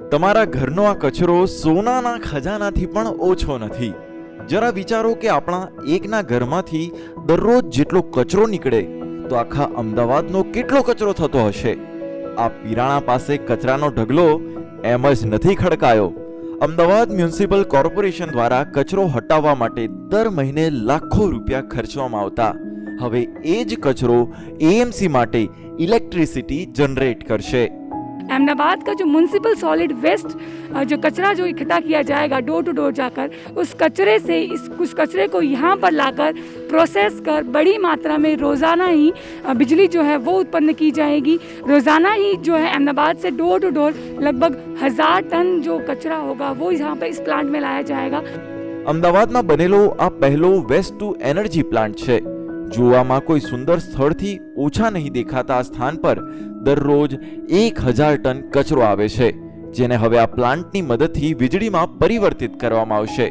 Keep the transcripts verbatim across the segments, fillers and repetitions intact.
તમારા ઘરનો આ કચરો સોનાના ખજાનાથી પણ ઓછો નથી। જરા વિચારો કે આપણા એકના ઘરમાંથી દરરોજ જેટલો કચરો નીકળે તો આખા અમદાવાદનો કેટલો કચરો થતો હશે। આ પીરાણા પાસે કચરાનો ઢગલો એમ જ નથી ખડકાયો। અમદાવાદ મ્યુનિસિપલ કોર્પોરેશન દ્વારા કચરો હટાવવા માટે દર મહિને લાખો રૂપિયા ખર્ચવામાં આવતા હવે એ જ કચરો एएमसी માટે इलेक्ट्रिसिटी जनरेट करશે। अहमदाबाद का जो म्यूनसिपल सॉलिड वेस्ट जो कचरा जो इकट्ठा किया जाएगा डोर टू डोर जाकर, उस कचरे से इस उस कचरे को यहाँ पर लाकर प्रोसेस कर बड़ी मात्रा में रोज़ाना ही बिजली जो है वो उत्पन्न की जाएगी। रोज़ाना ही जो है अहमदाबाद से डोर टू डोर लगभग हज़ार टन जो कचरा होगा वो यहाँ पर इस प्लांट में लाया जाएगा। अमदावाद में बनेलो आ पहलो वेस्ट टू एनर्जी प्लांट है। જોવામાં કોઈ સુંદર સ્થળથી ઓછા નહીં દેખાતા આ સ્થાન પર દરરોજ એક હજાર ટન કચરો આવે છે, જેને હવે આ પ્લાન્ટની મદદથી વીજળીમાં પરિવર્તિત કરવામાં આવશે।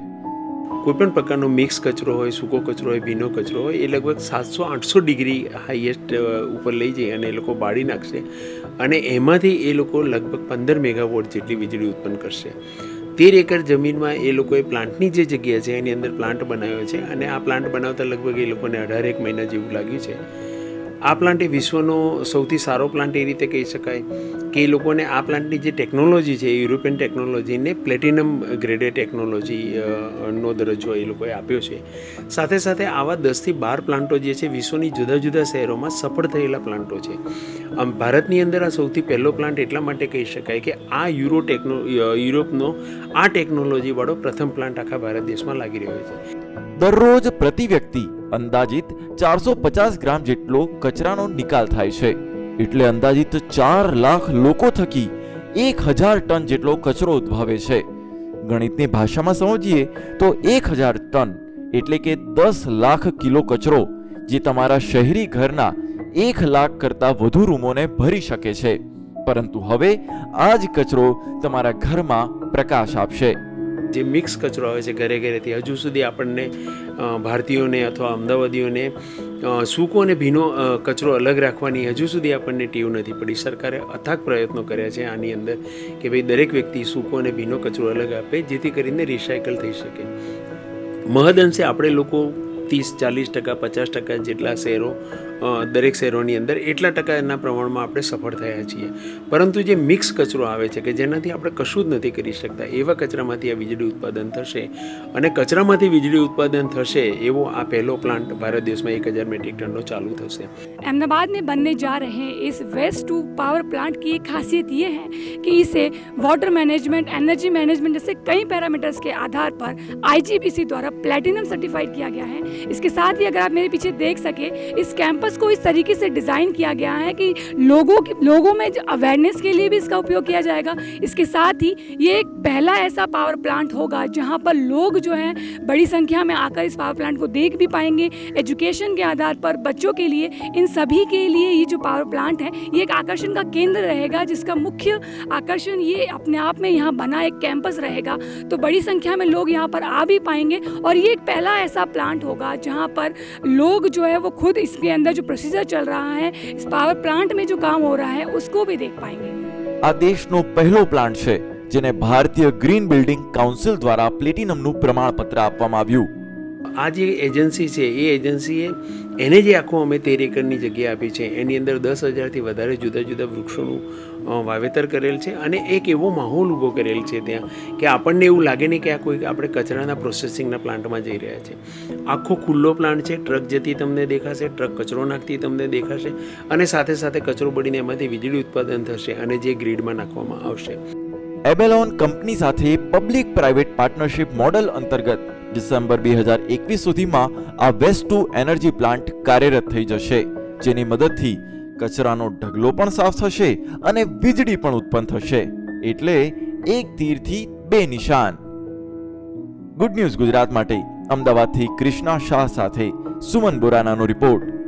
કોઈપણ પ્રકારનો મિક્સ કચરો હોય, સૂકો કચરો હોય, ભીનો કચરો હોય, એ લગભગ સાતસો આઠસો ડિગ્રી હાઈએસ્ટ ઉપર લઈ જઈ અને એ લોકો બાળી નાખશે અને એમાંથી એ લોકો લગભગ પંદર મેગાવોટ જેટલી વીજળી ઉત્પન્ન કરશે। તેર એકર જમીનમાં એ લોકોએ પ્લાન્ટની જે જગ્યા છે એની અંદર પ્લાન્ટ બનાવ્યો છે અને આ પ્લાન્ટ બનાવતા લગભગ એ લોકોને અઢાર એક મહિના જેવું લાગ્યું છે। આ પ્લાન્ટ એ વિશ્વનો સૌથી સારો પ્લાન્ટ એ રીતે કહી શકાય કે એ લોકોને આ પ્લાન્ટની જે ટેકનોલોજી છે યુરોપિયન ટેકનોલોજીને પ્લેટિનમ ગ્રેડેડ ટેકનોલોજી નો દરજ્જો એ લોકોએ આપ્યો છે। સાથે સાથે આવા દસથી બાર પ્લાન્ટો જે છે વિશ્વની જુદા જુદા શહેરોમાં સફળ થયેલા પ્લાન્ટો છે। આમ ભારતની અંદર આ સૌથી પહેલો પ્લાન્ટ એટલા માટે કહી શકાય કે આ યુરો ટેકનો યુરોપનો આ ટેકનોલોજીવાળો પ્રથમ પ્લાન્ટ આખા ભારત દેશમાં લાગી રહ્યો છે। દરરોજ પ્રતિ વ્યક્તિ અંદાજિત ચારસો પચાસ ગ્રામ જેટલો કચરાનો નિકાલ થાય છે, એટલે અંદાજિત ચાર લાખ લોકો થકી એક હજાર ટન જેટલો કચરો ઉદ્ભવે છે। ગણિતની ભાષામાં સમજીએ તો એક હજાર ટન એટલે કે દસ લાખ કિલો કચરો, જે તમારા શહેરી ઘરના એક લાખ કરતા વધુ રૂમોને ભરી શકે છે। પરંતુ હવે આ જ કચરો તમારા ઘરમાં પ્રકાશ આપશે। જે મિક્સ કચરો આવે છે ઘરે ઘરેથી હજુ સુધી આપણને ભારતીયોને અથવા અમદાવાદીઓને સૂકો અને ભીનો કચરો અલગ રાખવાની હજુ સુધી આપણને ટેવ નથી પડી। સરકારે અથાગ પ્રયત્નો કર્યા છે આની અંદર કે ભાઈ દરેક વ્યક્તિ સૂકો અને ભીનો કચરો અલગ આપે જેથી કરીને રિસાયકલ થઈ શકે। મહદઅંશે આપણે લોકો ત્રીસ ચાલીસ ટકા પચાસ ટકા જેટલા શહેરો દરેક શહેરોની અંદર એટલા ટકાના પ્રમાણમાં આપણે સફળ થયા છીએ। પરંતુ જે મિક્સ કચરો આવે છે કે જેનાથી આપણે કશું જ નથી કરી શકતા એવા કચરામાંથી આ વીજળી ઉત્પાદન થશે અને કચરામાંથી વીજળી ઉત્પાદન થશે એવો આ પહેલો પ્લાન્ટ ભારત દેશમાં एक हज़ार मेट्रिक टन चालू થશે। अहमदाबाद में बनने जा रहे इस वेस्ट टू पावर प्लांट की एक खासियत ये है कि इसे वाटर मैनेजमेंट, एनर्जी मैनेजमेंट जैसे कई पैरामीटर्स के आधार पर आईजीबीसी द्वारा प्लेटिनम सर्टिफाइड किया गया है। इसके साथ ही अगर आप मेरे पीछे देख सके, इस कैंपस को इस तरीके से डिज़ाइन किया गया है कि लोगों की लोगों में अवेयरनेस के लिए भी इसका उपयोग किया जाएगा। इसके साथ ही ये एक पहला ऐसा पावर प्लांट होगा जहाँ पर लोग जो हैं बड़ी संख्या में आकर इस पावर प्लांट को देख भी पाएंगे। एजुकेशन के आधार पर बच्चों के लिए, इन सभी के लिए ये जो पावर प्लांट है ये एक आकर्षण का केंद्र रहेगा, जिसका मुख्य आकर्षण ये अपने आप में यहाँ बना एक कैंपस रहेगा। तो बड़ी संख्या में लोग यहाँ पर आ भी पाएंगे और ये एक पहला ऐसा प्लांट होगा जहाँ पर लोग जो है वो खुद इसके अंदर जो प्रोसीजर चल रहा है, इस पावर प्लांट में जो काम हो रहा है उसको भी देख पाएंगे। આ દેશનો પહેલો પ્લાન્ટ છે જેને ભારતીય ગ્રીન બિલ્ડિંગ કાઉન્સિલ દ્વારા પ્લેટિનમનું પ્રમાણપત્ર આપવામાં આવ્યું। આ જે એજન્સી છે એ એજન્સીએ એને જે આખું અમે તેર એકરની જગ્યા આપી છે એની અંદર દસ હજારથી વધારે જુદા જુદા વૃક્ષોનું વાવેતર કરેલ છે અને એક એવો માહોલ ઊભો કરેલ છે ત્યાં કે આપણને એવું લાગે નહીં કે આ કોઈ આપણે કચરાના પ્રોસેસિંગના પ્લાન્ટમાં જઈ રહ્યા છે। આખો ખુલ્લો પ્લાન્ટ છે, ટ્રક જતી તમને દેખાશે, ટ્રક કચરો નાખતી તમને દેખાશે અને સાથે સાથે કચરો બળીને એમાંથી વીજળી ઉત્પાદન થશે અને જે ગ્રીડમાં નાખવામાં આવશે। એબેલોન કંપની સાથે પબ્લિક પ્રાઇવેટ પાર્ટનરશિપ મોડલ અંતર્ગત ડિસેમ્બર બે હજાર એકવીસ સુધીમાં આ વેસ્ટ ટુ એનર્જી પ્લાન્ટ કાર્યરત થઈ જશે, જેની મદદથી કચરાનો ઢગલો પણ સાફ થશે અને વીજળી પણ ઉત્પન્ન થશે। એટલે એક તીરથી બે નિશાન। ગુડ ન્યૂઝ ગુજરાત માટે અમદાવાદથી કૃષ્ણા શાહ સાથે સુમન બોરાનાનો રિપોર્ટ।